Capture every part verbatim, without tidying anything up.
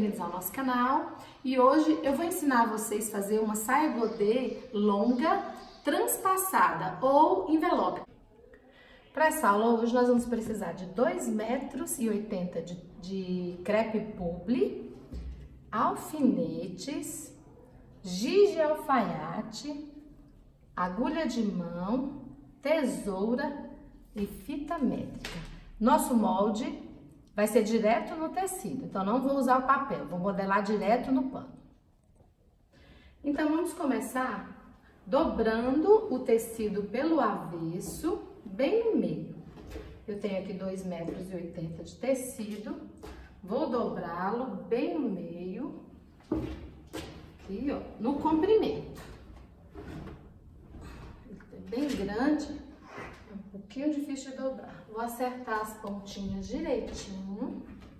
bem-vindos ao nosso canal. E hoje eu vou ensinar vocês a fazer uma saia godê longa, transpassada ou envelope. Para essa aula hoje nós vamos precisar de dois metros e oitenta de, de crepe publi, alfinetes, giz de alfaiate, agulha de mão, tesoura e fita métrica. Nosso molde vai ser direto no tecido, então não vou usar o papel, vou modelar direto no pano. Então vamos começar dobrando o tecido pelo avesso, bem no meio. Eu tenho aqui dois metros e oitenta de tecido, vou dobrá-lo bem no meio, aqui ó, no comprimento. Ele é bem grande, é um pouquinho difícil de dobrar. Vou acertar as pontinhas direitinho.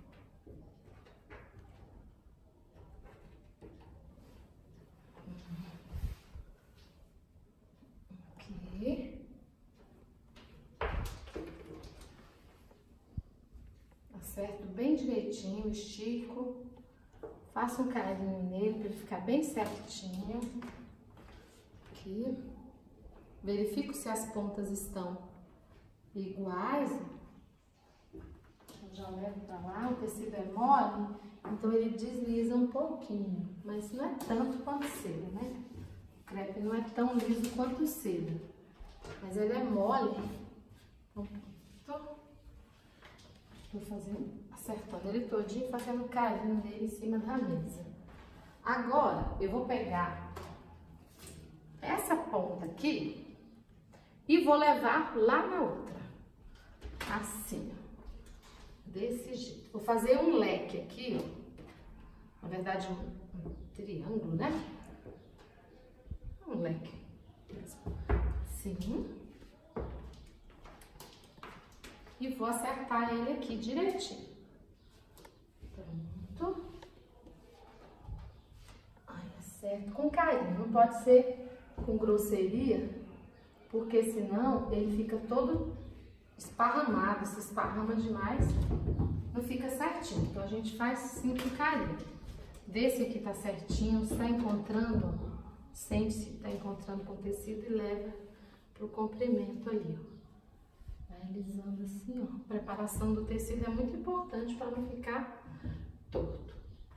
Aqui. Acerto bem direitinho, estico. Faço um carinho nele para ele ficar bem certinho. Aqui. Verifico se as pontas estão iguais, eu já levo pra lá. O tecido é mole, então ele desliza um pouquinho, mas não é tanto quanto seda, né? O crepe não é tão liso quanto seda, mas ele é mole. Então, tô, tô fazendo, acertando ele todinho, fazendo carinho nele em cima da mesa. Agora, eu vou pegar essa ponta aqui e vou levar lá na outra. Assim, ó, desse jeito. Vou fazer um leque aqui, ó. Na verdade, um, um triângulo, né? Um leque. Assim. E vou acertar ele aqui direitinho. Pronto. Aí, acerto com carinho. Não pode ser com grosseria, porque senão ele fica todo esparramado, se esparrama demais, não fica certinho. Então a gente faz assim com carinho. Vê se aqui tá certinho, se tá encontrando, sente se tá encontrando com o tecido e leva pro comprimento ali, ó. Vai alisando assim, ó. A preparação do tecido é muito importante para não ficar torto.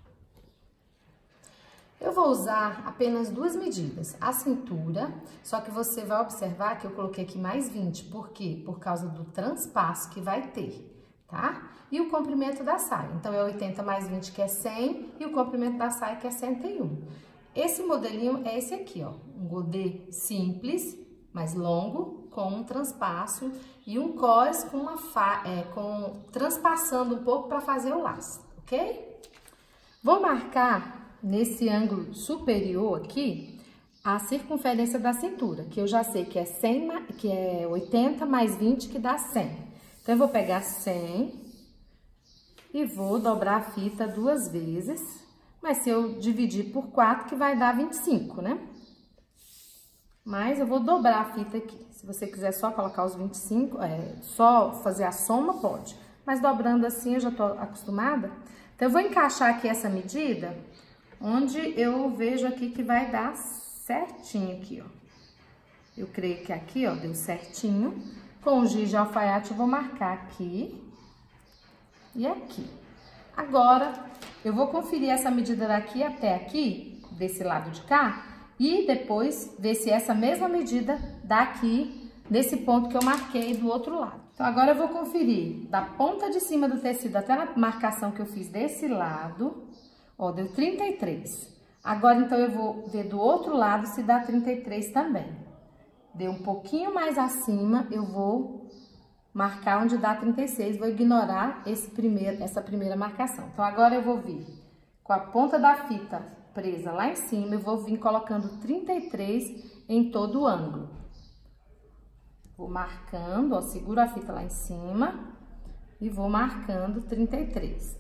Eu vou usar apenas duas medidas, a cintura, só que você vai observar que eu coloquei aqui mais vinte, por quê? Por causa do transpasso que vai ter, tá? E o comprimento da saia, então é oitenta mais vinte, que é cem, e o comprimento da saia, que é cento e um. Esse modelinho é esse aqui, ó, um godê simples, mais longo, com um transpasso, e um cós com uma fa é, com transpassando um pouco para fazer o laço, ok? Vou marcar nesse ângulo superior aqui, a circunferência da cintura, que eu já sei que é, cem, que é oitenta mais vinte, que dá cem. Então, eu vou pegar cem e vou dobrar a fita duas vezes, mas se eu dividir por quatro, que vai dar vinte e cinco, né? Mas eu vou dobrar a fita aqui. Se você quiser só colocar os vinte e cinco, é, só fazer a soma, pode. Mas dobrando assim, eu já tô acostumada. Então, eu vou encaixar aqui essa medida onde eu vejo aqui que vai dar certinho aqui, ó. Eu creio que aqui, ó, deu certinho. Com o giz de alfaiate eu vou marcar aqui e aqui. Agora, eu vou conferir essa medida daqui até aqui, desse lado de cá, e depois ver se essa mesma medida dá aqui, nesse ponto que eu marquei do outro lado. Então, agora eu vou conferir da ponta de cima do tecido até na marcação que eu fiz desse lado. Ó, deu trinta e três. Agora, então, eu vou ver do outro lado se dá trinta e três também. Deu um pouquinho mais acima, eu vou marcar onde dá trinta e seis. Vou ignorar esse primeiro, essa primeira marcação. Então, agora eu vou vir com a ponta da fita presa lá em cima, eu vou vir colocando trinta e três em todo o ângulo. Vou marcando, ó, seguro a fita lá em cima e vou marcando trinta e três.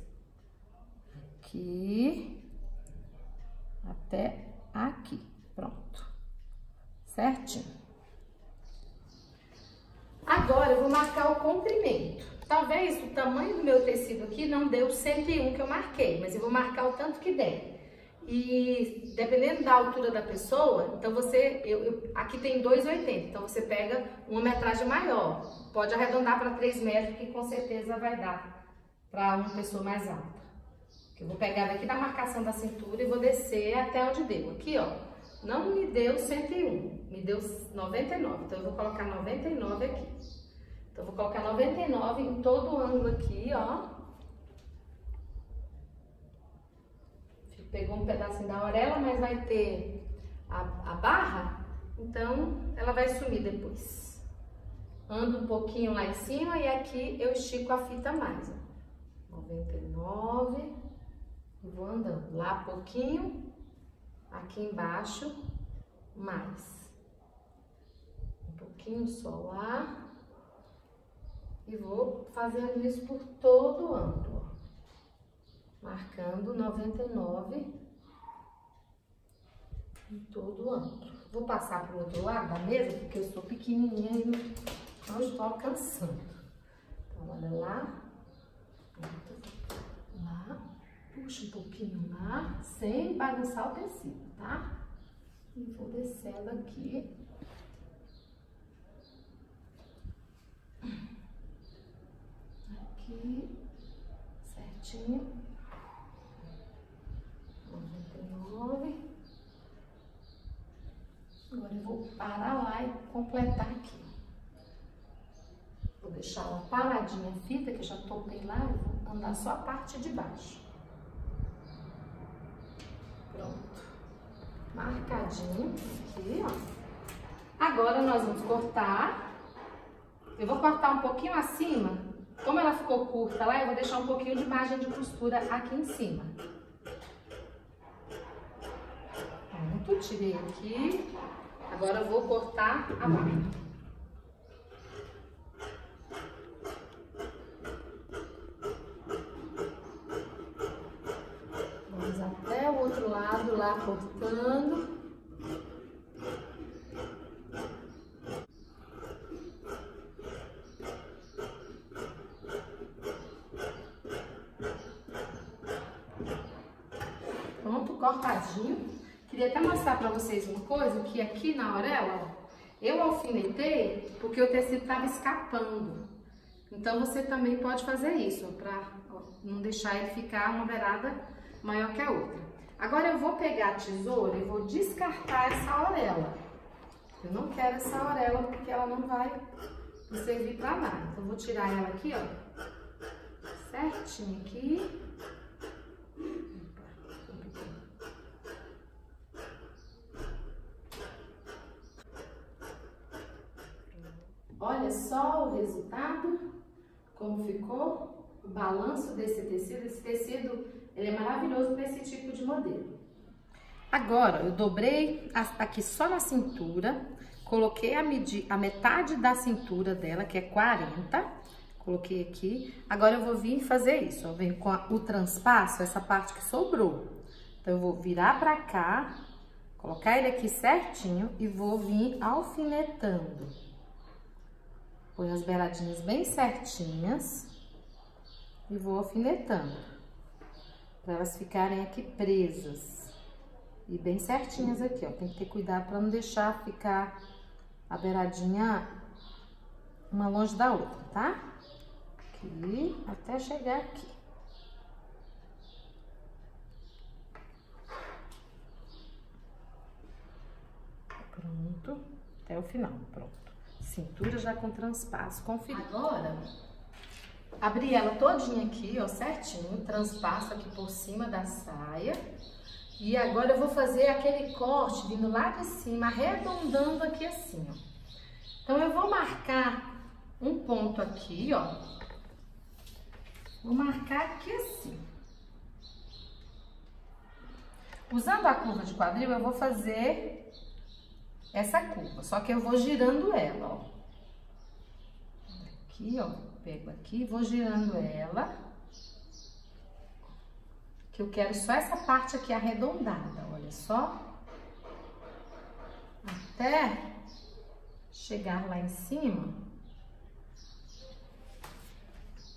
Aqui, até aqui, pronto, certinho. Agora, eu vou marcar o comprimento. Talvez o tamanho do meu tecido aqui não deu cento e um que eu marquei, mas eu vou marcar o tanto que der. E dependendo da altura da pessoa, então você, eu, eu, aqui tem dois e oitenta, então você pega uma metragem maior. Pode arredondar para três metros, que com certeza vai dar para uma pessoa mais alta. Eu vou pegar daqui da marcação da cintura e vou descer até onde deu. Aqui, ó, não me deu cento e um, me deu noventa e nove, então eu vou colocar noventa e nove aqui. Então eu vou colocar noventa e nove em todo o ângulo aqui, ó. Pegou um pedacinho da orelha, mas vai ter a, a barra, então ela vai sumir depois. Ando um pouquinho lá em cima e aqui eu estico a fita mais, ó. noventa e nove, e vou andando lá pouquinho, aqui embaixo, mais. Um pouquinho só lá, e vou fazendo isso por todo o ângulo, ó. Marcando noventa e nove em todo o ângulo. Vou passar para o outro lado da mesa, porque eu sou pequenininha e não, não estou alcançando. Então, olha lá. Lá. Puxa um pouquinho lá, sem bagunçar o tecido, tá? E vou descendo aqui. Aqui. Certinho. Agora eu vou parar lá e completar aqui. Vou deixar ela paradinha a fita, que eu já topei lá, eu vou andar só a parte de baixo. Pronto. Marcadinho aqui, ó. Agora nós vamos cortar. Eu vou cortar um pouquinho acima. Como ela ficou curta lá, eu vou deixar um pouquinho de margem de costura aqui em cima. Pronto, tirei aqui. Agora eu vou cortar a barra. Vamos até o outro lado lá cortando. Pronto, cortadinho. Queria até mostrar pra vocês uma coisa, que aqui na orelha, ó, eu alfinetei porque o tecido tava escapando. Então você também pode fazer isso, ó, pra ó, não deixar ele ficar uma beirada maior que a outra. Agora eu vou pegar a tesoura e vou descartar essa orelha. Eu não quero essa orelha porque ela não vai servir pra nada. Então eu vou tirar ela aqui, ó, certinho aqui. Olha só o resultado, como ficou o balanço desse tecido. Esse tecido, ele é maravilhoso para esse tipo de modelo. Agora, eu dobrei aqui só na cintura, coloquei a, medi a metade da cintura dela, que é quarenta, coloquei aqui. Agora eu vou vir fazer isso, ó, vem com a, o transpasso, essa parte que sobrou. Então, eu vou virar pra cá, colocar ele aqui certinho e vou vir alfinetando. Põe as beiradinhas bem certinhas e vou alfinetando, para elas ficarem aqui presas e bem certinhas aqui, ó. Tem que ter cuidado para não deixar ficar a beiradinha uma longe da outra, tá? Aqui, até chegar aqui. Pronto, até o final, pronto. Cintura já com transpasso, confira. Agora, abri ela todinha aqui, ó, certinho, transpasso aqui por cima da saia. E agora eu vou fazer aquele corte vindo lá de cima, arredondando aqui assim, ó. Então, eu vou marcar um ponto aqui, ó. Vou marcar aqui assim. Usando a curva de quadril, eu vou fazer essa curva, só que eu vou girando ela, ó. Aqui, ó, pego aqui, vou girando ela. Que eu quero só essa parte aqui arredondada, olha só. Até chegar lá em cima.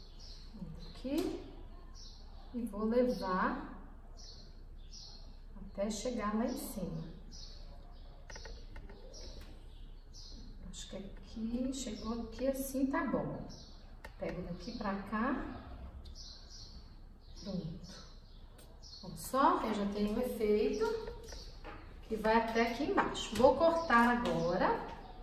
vou levar até chegar lá em cima. Acho que aqui, chegou aqui assim, tá bom. Pego daqui pra cá. Pronto. Olha só, eu já tenho um efeito que vai até aqui embaixo. Vou cortar agora.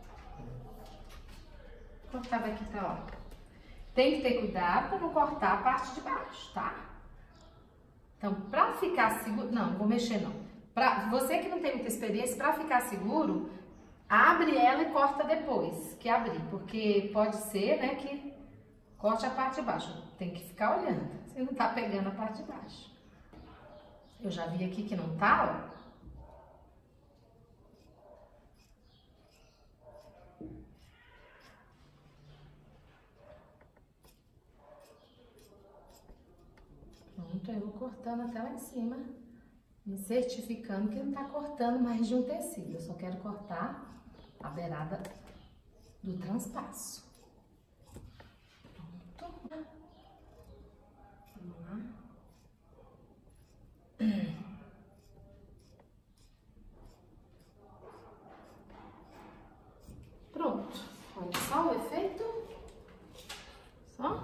Cortar daqui pra lá. Tem que ter cuidado para não cortar a parte de baixo, tá? Então, pra ficar seguro... Não, não vou mexer não. Pra você que não tem muita experiência, pra ficar seguro, abre ela e corta depois que abrir. Porque pode ser, né, que corte a parte de baixo. Tem que ficar olhando. Você não tá pegando a parte de baixo. Eu já vi aqui que não tá, ó. Pronto, eu vou cortando até lá em cima, me certificando que não tá cortando mais de um tecido. Eu só quero cortar a beirada do transpasso. Pronto. Vamos lá. Pronto. Olha só o efeito. Só.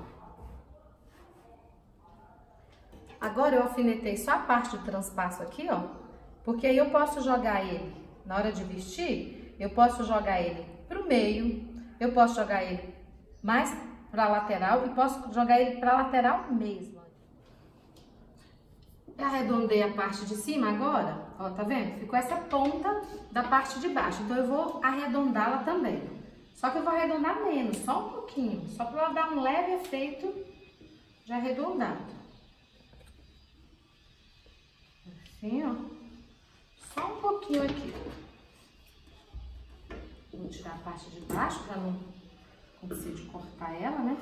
Agora eu alfinetei só a parte do transpasso aqui, ó, porque aí eu posso jogar ele, na hora de vestir, eu posso jogar ele pro meio, eu posso jogar ele mais pra lateral e posso jogar ele pra lateral mesmo. Eu arredondei a parte de cima agora, ó, tá vendo? Ficou essa ponta da parte de baixo, então eu vou arredondá-la também. Só que eu vou arredondar menos, só um pouquinho, só pra ela dar um leve efeito de arredondado. Assim, ó, só um pouquinho aqui. Vou tirar a parte de baixo para não acontecer de cortar ela, né?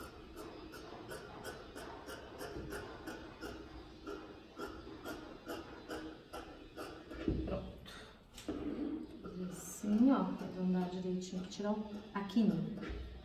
Pronto. Assim, ó, arredondar direitinho, tirar a quininha.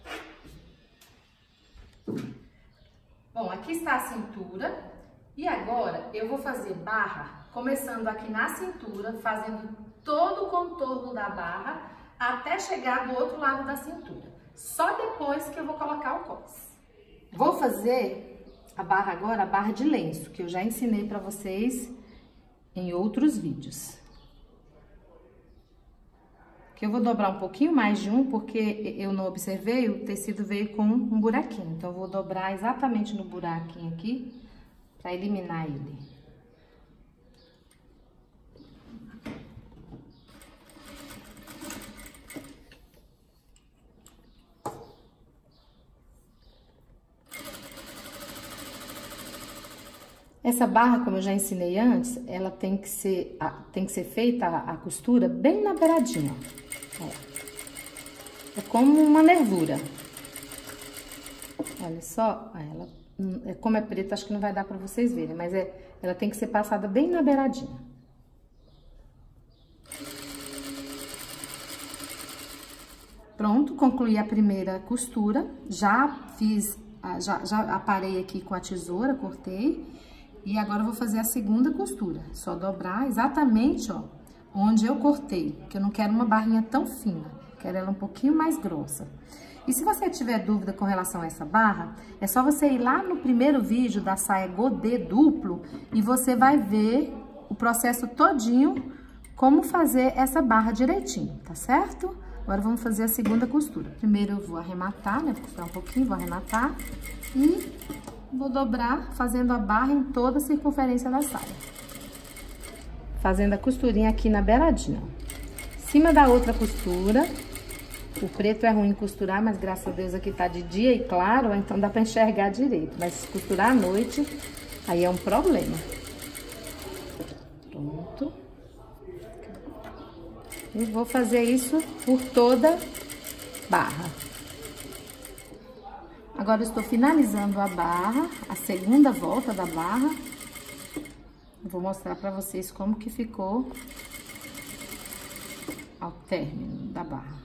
Bom, aqui está a cintura. E agora eu vou fazer barra, começando aqui na cintura, fazendo todo o contorno da barra até chegar do outro lado da cintura. Só depois que eu vou colocar o cós. Vou fazer a barra agora, a barra de lenço, que eu já ensinei pra vocês em outros vídeos. Que eu vou dobrar um pouquinho mais de um, porque eu não observei, o tecido veio com um buraquinho. Então, eu vou dobrar exatamente no buraquinho aqui, para eliminar ele. Essa barra, como eu já ensinei antes, ela tem que ser, tem que ser feita a, a costura bem na beiradinha, ó. É como uma nervura. Olha só, ela... Como é preta, acho que não vai dar pra vocês verem, mas é, ela tem que ser passada bem na beiradinha. Pronto, concluí a primeira costura. Já fiz, já, já aparei aqui com a tesoura, cortei. E agora eu vou fazer a segunda costura. Só dobrar exatamente, ó, onde eu cortei. Porque eu não quero uma barrinha tão fina, quero ela um pouquinho mais grossa. E se você tiver dúvida com relação a essa barra, é só você ir lá no primeiro vídeo da saia godê duplo e você vai ver o processo todinho, como fazer essa barra direitinho, tá certo? Agora vamos fazer a segunda costura. Primeiro eu vou arrematar, né? Vou costurar um pouquinho, vou arrematar e vou dobrar fazendo a barra em toda a circunferência da saia. Fazendo a costurinha aqui na beiradinha. Em cima da outra costura. O preto é ruim costurar, mas graças a Deus aqui tá de dia e claro, então dá pra enxergar direito. Mas se costurar à noite, aí é um problema. Pronto. E vou fazer isso por toda barra. Agora eu estou finalizando a barra, a segunda volta da barra. Vou mostrar pra vocês como que ficou ao término da barra.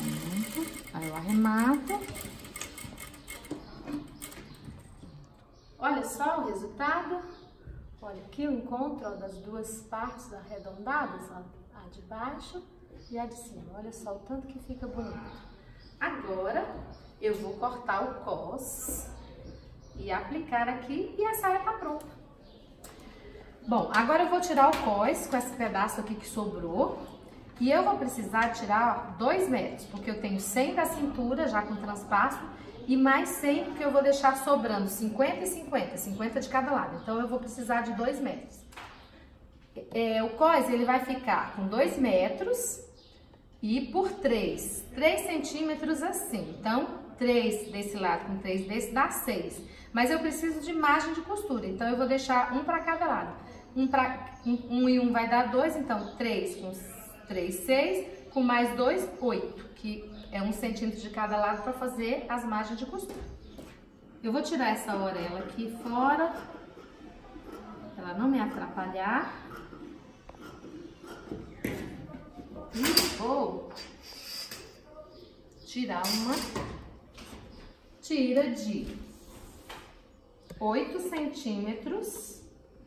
Pronto. Aí eu arremato. Olha só o resultado. Olha aqui o encontro, ó, das duas partes arredondadas, ó, a de baixo e a de cima. Olha só o tanto que fica bonito. Agora eu vou cortar o cos e aplicar aqui e a saia tá pronta. Bom, agora eu vou tirar o cos com esse pedaço aqui que sobrou. E eu vou precisar tirar dois metros, porque eu tenho cem da cintura já com transpasso e mais cem porque eu vou deixar sobrando cinquenta e cinquenta, cinquenta de cada lado. Então eu vou precisar de dois metros. É, o cos ele vai ficar com dois metros e por três, três centímetros assim. Então três desse lado com três desse dá seis. Mas eu preciso de margem de costura, então eu vou deixar um para cada lado. Um, pra, um, um e um vai dar dois, então três com três, seis, com mais dois, oito, que é um centímetro de cada lado para fazer as margens de costura. Eu vou tirar essa orelha aqui fora, pra ela não me atrapalhar. E vou tirar uma tira de oito centímetros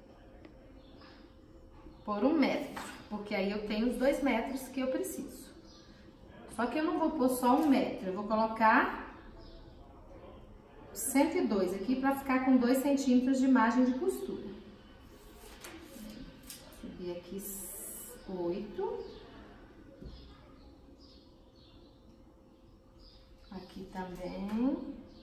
por um metro, porque aí eu tenho os dois metros que eu preciso. Só que eu não vou pôr só um metro, eu vou colocar cento e dois aqui para ficar com dois centímetros de margem de costura. Subir aqui oito. Aqui também.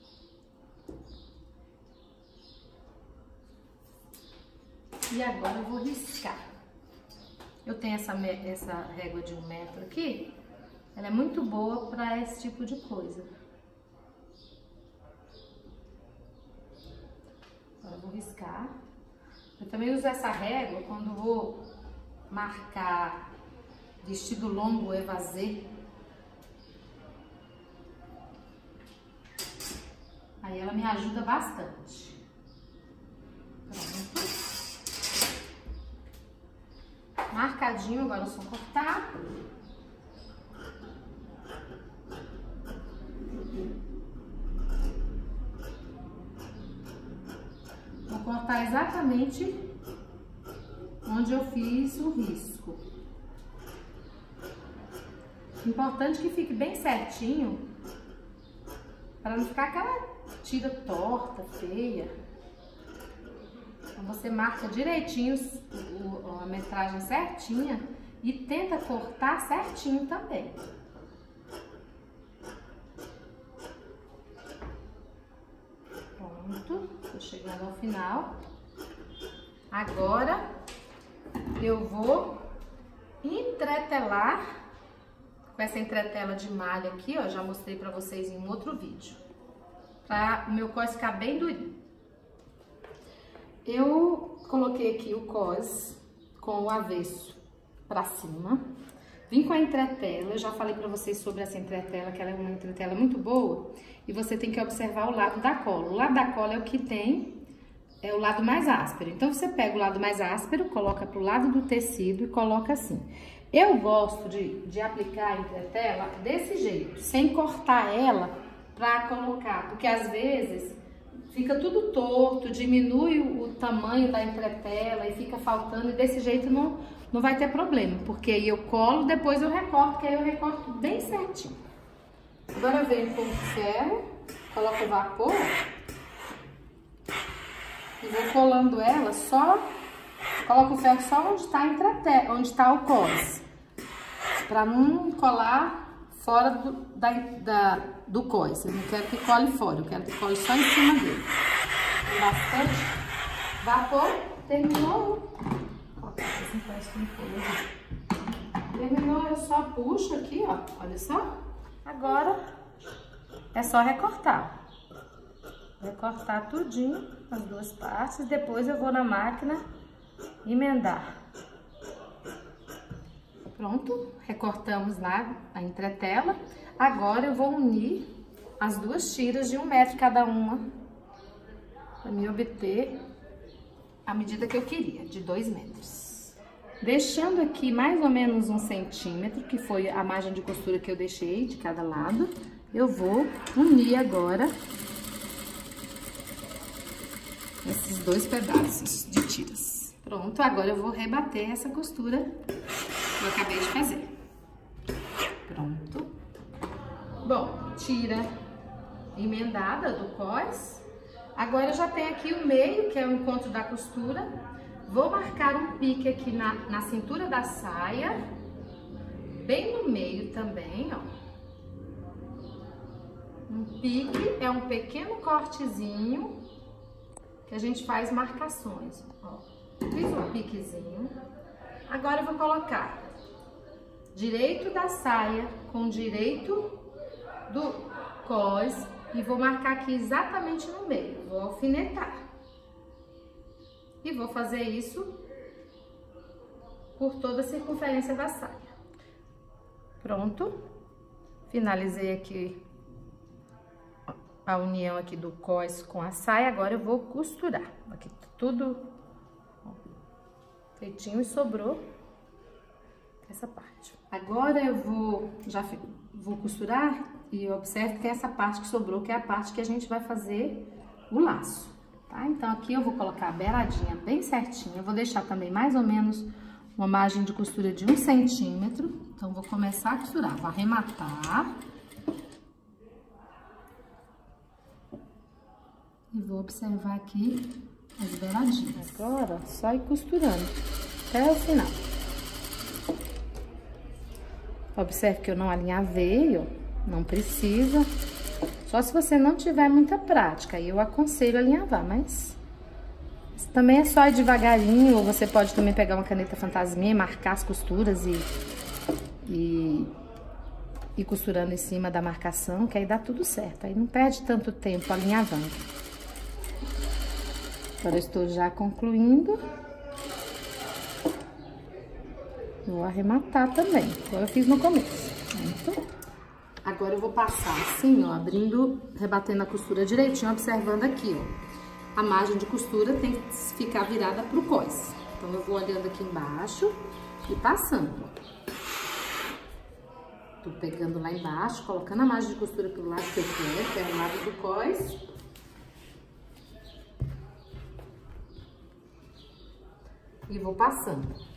E agora eu vou riscar. Eu tenho essa, essa régua de um metro aqui, ela é muito boa para esse tipo de coisa. Agora eu vou riscar. Eu também uso essa régua quando vou marcar vestido longo evasê. Aí ela me ajuda bastante. Pronto. Marcadinho, agora é só cortar. Vou cortar exatamente onde eu fiz o risco. Importante que fique bem certinho, para não ficar aquela tira torta, feia. Então você marca direitinho a metragem certinha e tenta cortar certinho também. Pronto, tô chegando ao final. Agora eu vou entretelar com essa entretela de malha aqui, ó, já mostrei pra vocês em um outro vídeo, para o meu cos ficar bem durinho. Eu coloquei aqui o cos com o avesso pra cima, vim com a entretela. Eu já falei pra vocês sobre essa entretela, que ela é uma entretela muito boa, e você tem que observar o lado da cola. O lado da cola é o que tem, é o lado mais áspero. Então você pega o lado mais áspero, coloca pro lado do tecido e coloca assim. Eu gosto de, de aplicar a entretela desse jeito, sem cortar ela pra colocar, porque às vezes fica tudo torto, diminui o, o tamanho da entretela e fica faltando, e desse jeito não, não vai ter problema, porque aí eu colo, depois eu recorto, que aí eu recorto bem certinho. Agora eu venho com o ferro, coloco o vapor e vou colando ela só, coloco o ferro só onde está a entretela, onde está o cos, para não colar fora do, da, da, do cos. Eu não quero que cole fora, eu quero que cole só em cima dele. Tem bastante vapor. Terminou. Terminou, eu só puxo aqui, ó. Olha só. Agora é só recortar. Recortar tudinho, as duas partes. Depois eu vou na máquina emendar. Pronto, recortamos lá a entretela. Agora eu vou unir as duas tiras de um metro cada uma, para me obter a medida que eu queria, de dois metros. Deixando aqui mais ou menos um centímetro, que foi a margem de costura que eu deixei de cada lado, eu vou unir agora esses dois pedaços de tiras. Pronto, agora eu vou rebater essa costura que eu acabei de fazer. Pronto. Bom, tira emendada do cós. Agora eu já tenho aqui o meio, que é o encontro da costura. Vou marcar um pique aqui na, na cintura da saia, bem no meio também, ó. Um pique é um pequeno cortezinho que a gente faz marcações, ó. Fiz um piquezinho. Agora eu vou colocar direito da saia com direito do cós e vou marcar aqui exatamente no meio. Vou alfinetar. E vou fazer isso por toda a circunferência da saia. Pronto. Finalizei aqui a união aqui do cós com a saia. Agora eu vou costurar. Aqui tudo feitinho e sobrou essa parte. Agora eu vou, já vou costurar e observe que é essa parte que sobrou, que é a parte que a gente vai fazer o laço. Tá? Então, aqui eu vou colocar a beiradinha bem certinha. Eu vou deixar também mais ou menos uma margem de costura de um centímetro. Então, vou começar a costurar. Vou arrematar. E vou observar aqui as beiradinhas. Agora, só ir costurando até o final. Observe que eu não alinhavei, ó. Não precisa. Só se você não tiver muita prática, aí eu aconselho alinhavar, mas também é só ir devagarinho, ou você pode também pegar uma caneta fantasminha e marcar as costuras e, e, e costurando em cima da marcação, que aí dá tudo certo, aí não perde tanto tempo alinhavando. Agora eu estou já concluindo. Vou arrematar também, como eu fiz no começo. Pronto. Agora eu vou passar assim, ó, abrindo, rebatendo a costura direitinho, observando aqui, ó. A margem de costura tem que ficar virada pro cós. Então, eu vou olhando aqui embaixo e passando, ó. Tô pegando lá embaixo, colocando a margem de costura pro lado que eu quero, que é o lado do cós. E vou passando.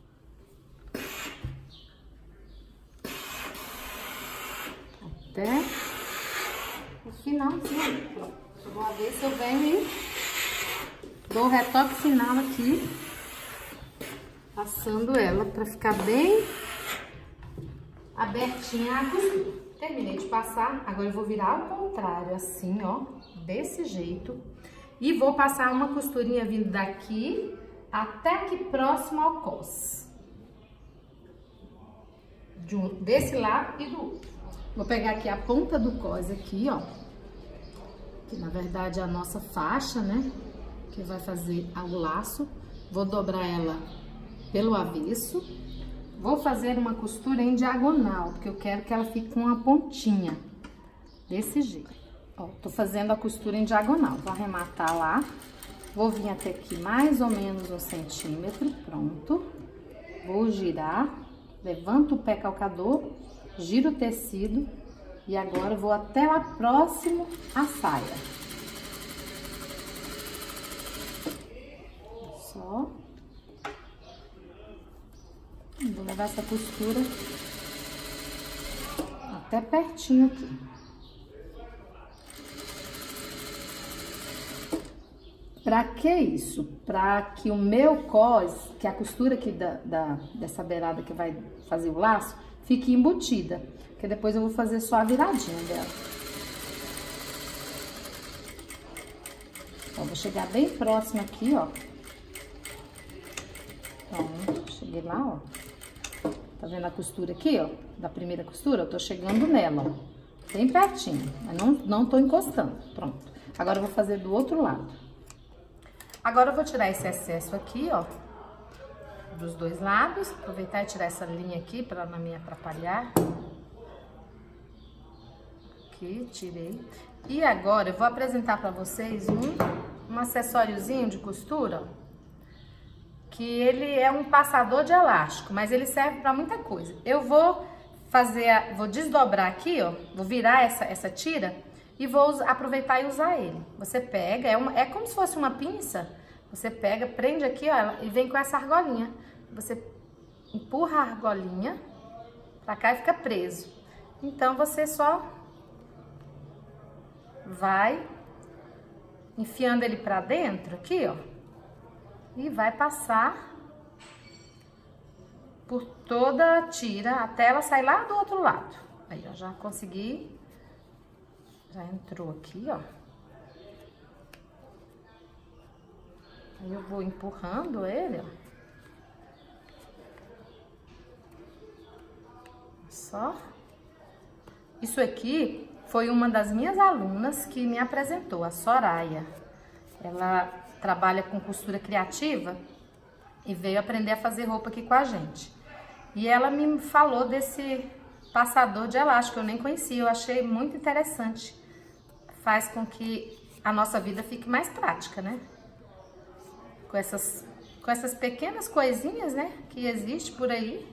Até o finalzinho. Pronto. Eu vou ver se eu venho e dou o retoque final aqui, passando ela pra ficar bem abertinha a costura. Terminei de passar, agora eu vou virar ao contrário, assim, ó, desse jeito. E vou passar uma costurinha vindo daqui até aqui próximo ao cós. De um, desse lado e do outro. Vou pegar aqui a ponta do cós aqui, ó. Que na verdade é a nossa faixa, né? Que vai fazer o laço. Vou dobrar ela pelo avesso. Vou fazer uma costura em diagonal, porque eu quero que ela fique com uma pontinha. Desse jeito. Ó, tô fazendo a costura em diagonal. Vou arrematar lá. Vou vir até aqui mais ou menos um centímetro. Pronto. Vou girar. Levanto o pé calcador. Giro o tecido e agora vou até lá próximo à saia. Só. Vou levar essa costura até pertinho aqui. Pra que isso? Pra que o meu cós, que é a costura aqui da, da, dessa beirada que vai fazer o laço, fique embutida, porque depois eu vou fazer só a viradinha dela. Então, vou chegar bem próximo aqui, ó. Pronto, cheguei lá, ó. Tá vendo a costura aqui, ó? Da primeira costura, eu tô chegando nela, ó. Bem pertinho, mas não, não tô encostando. Pronto. Agora eu vou fazer do outro lado. Agora eu vou tirar esse excesso aqui, ó. Dos dois lados, aproveitar e tirar essa linha aqui para não me atrapalhar. Aqui, tirei. E agora eu vou apresentar para vocês um, um acessóriozinho de costura, que ele é um passador de elástico, mas ele serve para muita coisa. Eu vou fazer, a, vou desdobrar aqui, ó, vou virar essa, essa tira e vou aproveitar e usar ele. Você pega, é, uma, é como se fosse uma pinça, você pega, prende aqui, ó, e vem com essa argolinha. Você empurra a argolinha pra cá e fica preso. Então, você só vai enfiando ele pra dentro aqui, ó, e vai passar por toda a tira até ela sair lá do outro lado. Aí, ó, já consegui, já entrou aqui, ó. Aí eu vou empurrando ele, ó. Só. Isso aqui foi uma das minhas alunas que me apresentou, a Soraya. Ela trabalha com costura criativa e veio aprender a fazer roupa aqui com a gente. E ela me falou desse passador de elástico, eu nem conhecia, eu achei muito interessante. Faz com que a nossa vida fique mais prática, né? Com essas, com essas pequenas coisinhas, né, que existe por aí.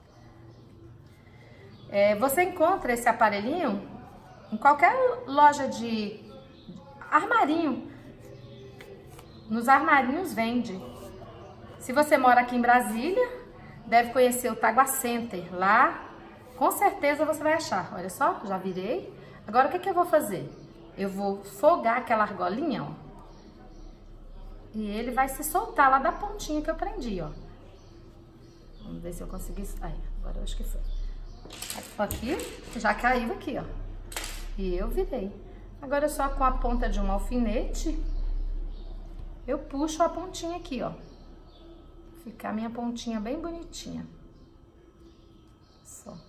É, você encontra esse aparelhinho em qualquer loja de armarinho. Nos armarinhos vende. Se você mora aqui em Brasília, deve conhecer o Tagua Center. Lá, com certeza você vai achar. Olha só, já virei. Agora, o que, que eu vou fazer? Eu vou folgar aquela argolinha, ó. E ele vai se soltar lá da pontinha que eu prendi, ó. Vamos ver se eu consegui... Aí, agora eu acho que foi. Aqui, já caiu aqui, ó. E eu virei. Agora, só com a ponta de um alfinete, eu puxo a pontinha aqui, ó. Ficar a minha pontinha bem bonitinha. Só. Tá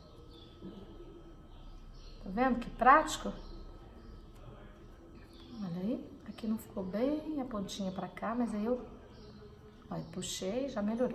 vendo que prático? Olha aí. Aqui não ficou bem a pontinha pra cá, mas aí eu... Olha, puxei, já melhorou.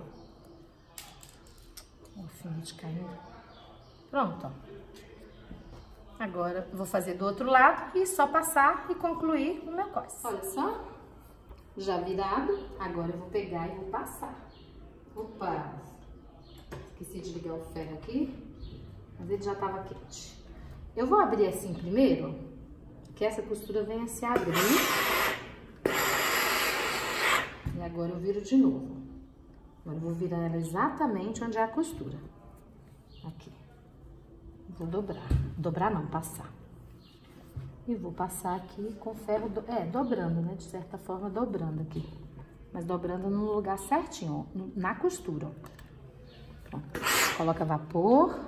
O alfinete caindo. Pronto, ó. Agora, eu vou fazer do outro lado e só passar e concluir o meu cós. Olha só, já virado. Agora eu vou pegar e vou passar. Opa! Esqueci de ligar o ferro aqui, mas ele já tava quente. Eu vou abrir assim primeiro, que essa costura venha se abrir. E agora eu viro de novo. Agora eu vou virar ela exatamente onde é a costura. Aqui. Vou dobrar. Dobrar não, passar. E vou passar aqui com ferro, do... é, dobrando, né? De certa forma, dobrando aqui. Mas dobrando no lugar certinho, ó, na costura, ó. Pronto. Coloca vapor.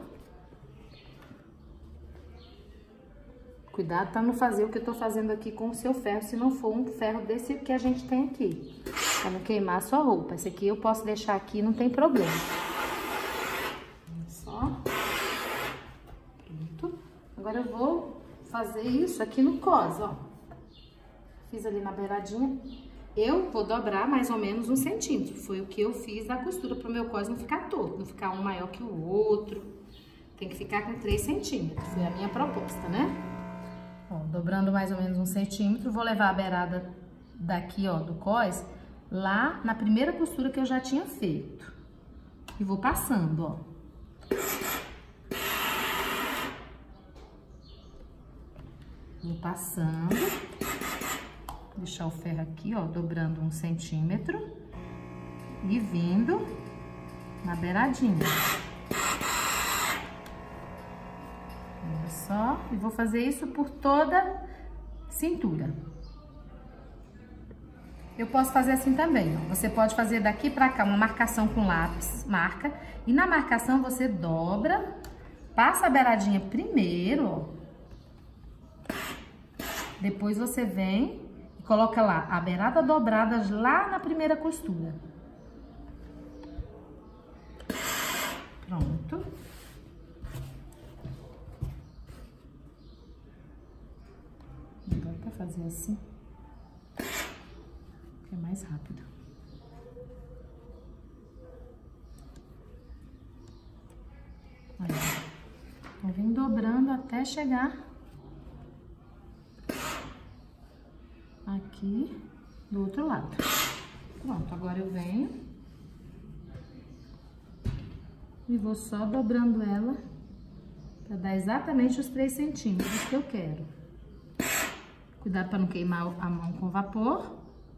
Cuidado para não fazer o que eu tô fazendo aqui com o seu ferro, se não for um ferro desse que a gente tem aqui. Pra não queimar a sua roupa. Esse aqui eu posso deixar aqui, não tem problema. Só. Pronto. Agora eu vou fazer isso aqui no cós, ó. Fiz ali na beiradinha. Eu vou dobrar mais ou menos um centímetro. Foi o que eu fiz na costura para o meu cós não ficar torto, não ficar um maior que o outro. Tem que ficar com três centímetros. Foi a minha proposta, né? Ó, dobrando mais ou menos um centímetro, vou levar a beirada daqui, ó, do cós, lá na primeira costura que eu já tinha feito. E vou passando, ó. Vou passando. Deixar o ferro aqui, ó, dobrando um centímetro. E vindo na beiradinha. Olha só. E vou fazer isso por toda a cintura. Eu posso fazer assim também, ó. Você pode fazer daqui pra cá uma marcação com lápis, marca. E na marcação você dobra, passa a beiradinha primeiro, ó. Depois você vem e coloca lá a beirada dobrada lá na primeira costura. Pronto. Agora pra fazer assim, é mais rápido. Olha, eu vim dobrando até chegar aqui do outro lado. Pronto, agora eu venho e vou só dobrando ela para dar exatamente os três centímetros que eu quero. Cuidado para não queimar a mão com vapor.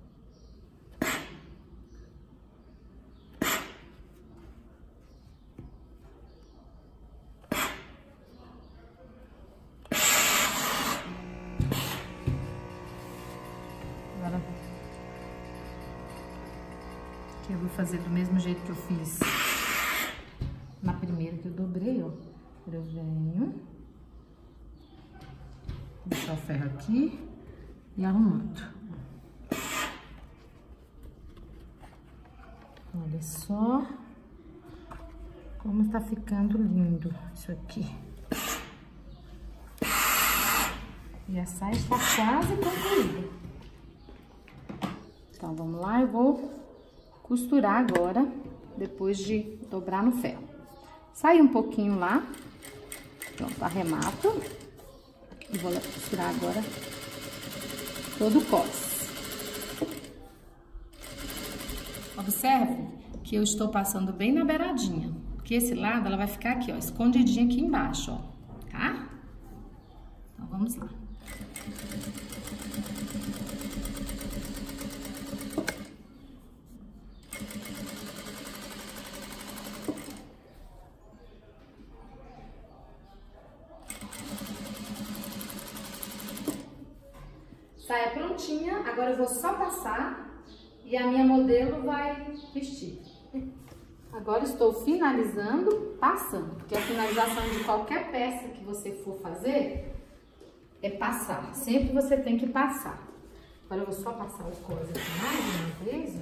Agora aqui eu vou fazer do mesmo jeito que eu fiz na primeira que eu dobrei, ó. Agora eu venho, deixar o ferro aqui e arrumando. Olha só como tá ficando lindo isso aqui. E a saia está quase concluída. Então, vamos lá, eu vou costurar agora, depois de dobrar no ferro. Sai um pouquinho lá, pronto, arremato. E vou costurar agora todo o cos. Observe que eu estou passando bem na beiradinha, porque esse lado ela vai ficar aqui, ó, escondidinha aqui embaixo, ó, tá? Então, vamos lá. Saia prontinha, agora eu vou só passar e a minha modelo vai vestir. Agora estou finalizando, passando, porque a finalização de qualquer peça que você for fazer é passar. Sempre você tem que passar. Agora eu vou só passar o cos aqui mais uma vez.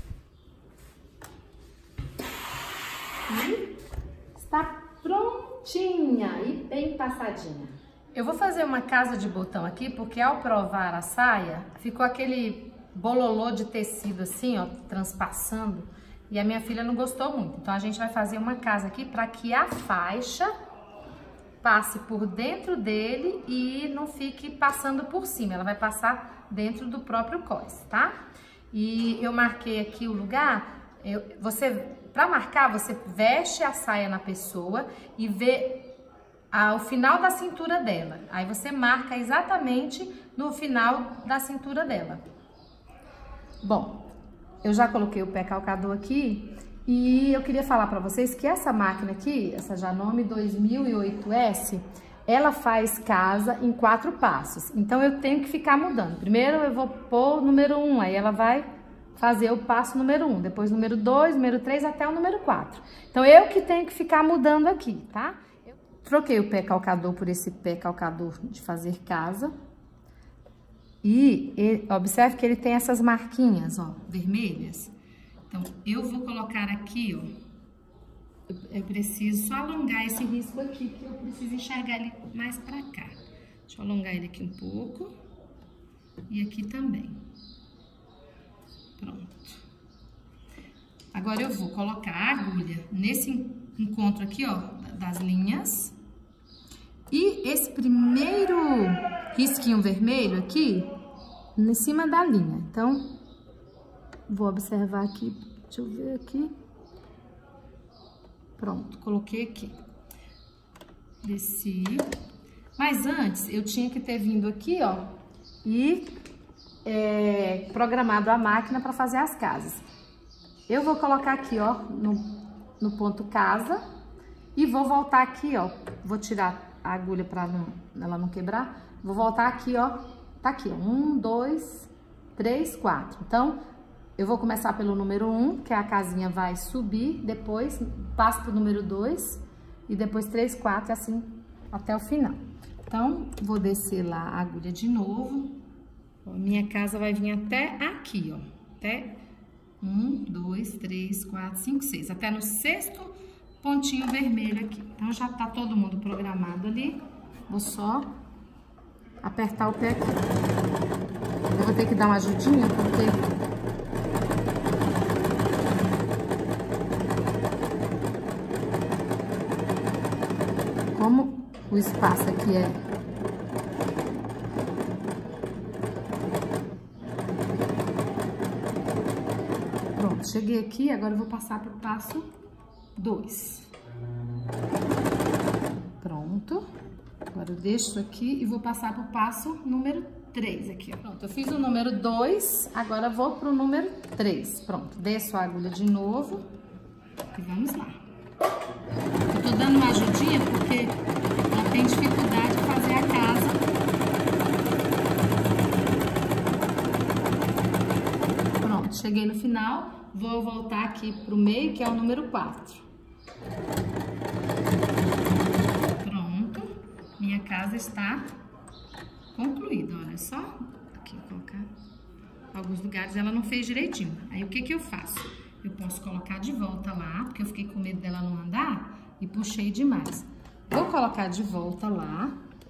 E está prontinha e bem passadinha. Eu vou fazer uma casa de botão aqui, porque ao provar a saia, ficou aquele bololô de tecido assim, ó, transpassando, e a minha filha não gostou muito. Então, a gente vai fazer uma casa aqui para que a faixa passe por dentro dele e não fique passando por cima. Ela vai passar dentro do próprio cos, tá? E eu marquei aqui o lugar, eu, você, para marcar, você veste a saia na pessoa e vê ao final da cintura dela. Aí você marca exatamente no final da cintura dela. Bom, eu já coloquei o pé calcador aqui e eu queria falar para vocês que essa máquina aqui, essa Janome dois mil e oito S, ela faz casa em quatro passos. Então eu tenho que ficar mudando. Primeiro eu vou pôr o número um, aí ela vai fazer o passo número um, depois número dois, número três até o número quatro. Então eu que tenho que ficar mudando aqui, tá? Troquei o pé calcador por esse pé calcador de fazer casa. E ele, observe que ele tem essas marquinhas, ó, vermelhas. Então, eu vou colocar aqui, ó. Eu, eu preciso só alongar esse risco aqui, que eu preciso enxergar ele mais pra cá. Deixa eu alongar ele aqui um pouco. E aqui também. Pronto. Agora, eu vou colocar a agulha nesse encontro aqui, ó, das linhas. E esse primeiro risquinho vermelho aqui, em cima da linha. Então, vou observar aqui, deixa eu ver aqui. Pronto, coloquei aqui. Desci. Mas antes, eu tinha que ter vindo aqui, ó, e é, programado a máquina para fazer as casas. Eu vou colocar aqui, ó, no, no ponto casa e vou voltar aqui, ó, vou tirar a agulha para não, ela não quebrar. Vou voltar aqui, ó, tá aqui, ó, um, dois, três, quatro. Então, eu vou começar pelo número um, que a casinha vai subir, depois passo pro número dois e depois três, quatro, assim até o final. Então, vou descer lá a agulha de novo. Ó, minha casa vai vir até aqui, ó, até um, dois, três, quatro, cinco, seis, até no sexto pontinho vermelho aqui. Então, já tá todo mundo programado ali. Vou só apertar o pé aqui. Eu vou ter que dar uma ajudinha, porque como o espaço aqui é pronto, cheguei aqui, agora eu vou passar pro passo dois. Pronto. Agora Agora eu deixo isso aqui e vou passar pro passo número três aqui, ó. Pronto, eu fiz o número dois, agora vou pro número três. Pronto, desço a agulha de novo e vamos lá. Eu tô dando uma ajudinha porque ela tem dificuldade de fazer a casa. Pronto, cheguei no final, vou voltar aqui pro meio, que é o número quatro. Pronto, minha casa está concluída, olha só. Aqui, vou colocar. Alguns lugares ela não fez direitinho. Aí o que que eu faço? Eu posso colocar de volta lá, porque eu fiquei com medo dela não andar e puxei demais. Vou colocar de volta lá.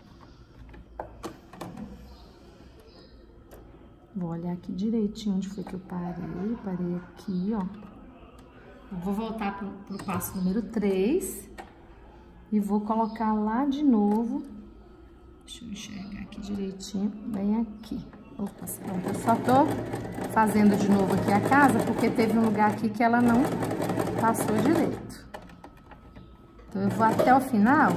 Vou olhar aqui direitinho onde foi que eu parei. Parei aqui, ó. Eu vou voltar pro, pro passo número três e vou colocar lá de novo. Deixa eu enxergar aqui direitinho, bem aqui. Opa, pronto. Eu só tô fazendo de novo aqui a casa, porque teve um lugar aqui que ela não passou direito. Então, eu vou até o final.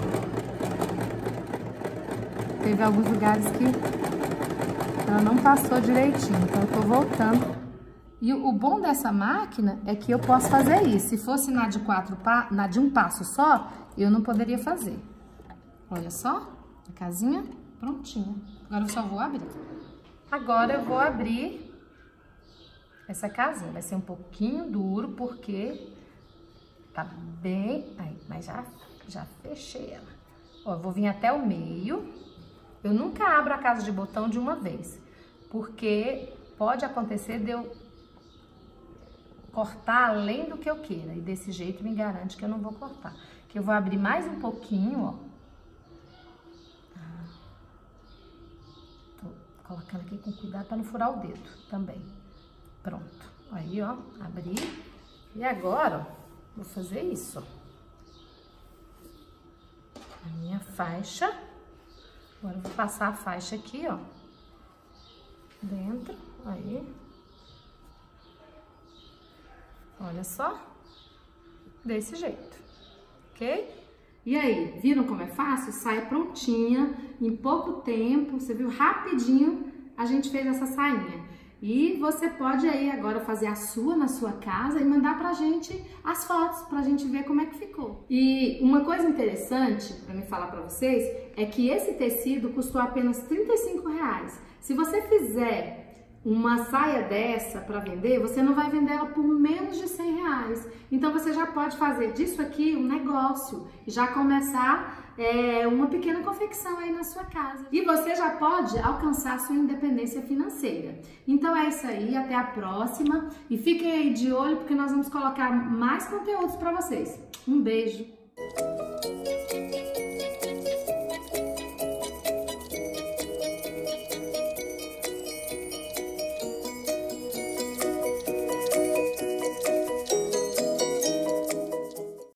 Teve alguns lugares que ela não passou direitinho, então eu tô voltando. E o bom dessa máquina é que eu posso fazer isso. Se fosse na de quatro, na de um passo só, eu não poderia fazer. Olha só. A casinha prontinha. Agora eu só vou abrir. Agora eu vou abrir essa casinha. Vai ser um pouquinho duro porque tá bem... Aí, mas já, já fechei ela. Ó, eu vou vir até o meio. Eu nunca abro a casa de botão de uma vez, porque pode acontecer de eu cortar além do que eu queira. E desse jeito me garante que eu não vou cortar. Que eu vou abrir mais um pouquinho, ó. Colocando aqui com cuidado para não furar o dedo também. Pronto. Aí, ó, abri. E agora, ó, vou fazer isso, ó. A minha faixa. Agora eu vou passar a faixa aqui, ó. Dentro. Aí. Olha só. Desse jeito. Ok? E aí, viram como é fácil? Sai prontinha, em pouco tempo, você viu? Rapidinho a gente fez essa sainha. E você pode aí agora fazer a sua na sua casa e mandar pra gente as fotos, pra gente ver como é que ficou. E uma coisa interessante pra me falar pra vocês é que esse tecido custou apenas trinta e cinco reais. Se você fizer uma saia dessa para vender, você não vai vender ela por menos de cem reais. Então você já pode fazer disso aqui um negócio, já começar é, uma pequena confecção aí na sua casa. E você já pode alcançar sua independência financeira. Então é isso aí, até a próxima. E fiquem aí de olho porque nós vamos colocar mais conteúdos para vocês. Um beijo!